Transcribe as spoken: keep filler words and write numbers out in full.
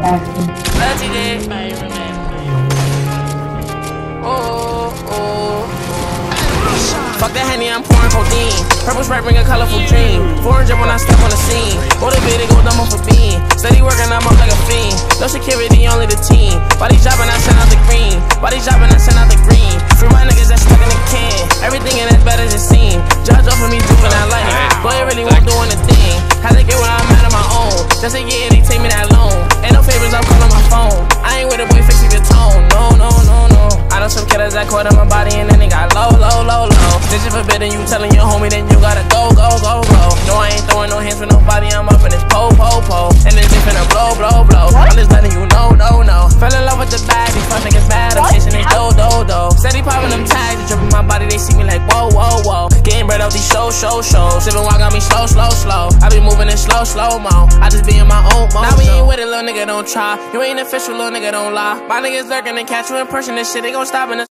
action. Oh, oh, oh. Fuck that Henny, I'm pouring codeine. Purple Sprite bring a colorful dream. four hundred when I step on the scene. Motivated, go dumb off a beam. Steady working, I'm up like a fiend. No security, only the team. Body dropping, I send out the green. Body dropping, I send out the green. Free my niggas that's stuck in the can. Everything in it better than seen. Judge over me, doing I like it. Boy, it really won't doing a thing. Had to get when I'm out of my own. Just a year, they take me that loan. Ain't no favors, I'm calling my phone. I ain't with a boy fixing the tone. No, no, no, no. I know some killers that caught in my body and then they got low, low, low, low. This is forbidden, you telling your homie, then you gotta go, go, go, go. No, I ain't throwing no hands for nobody, I'm up in this po, po, po. And this bitch finna blow, blow, blow. I'm just letting you know, no, no. Fell in love with the bag, these fuck niggas bad, I'm chasing this do, do, do. Steady popping them tags, dripping my body, they see me like whoa, whoa, whoa. Getting bread out these shows, show, shows. Sippin' wine got me slow, slow, slow. I be moving in slow, slow mo. I just be in my own mode. Now we ain't with it, little nigga, don't try. You ain't official, little nigga, don't lie. My niggas lurking and catch you in person, this shit, they gon' stop in the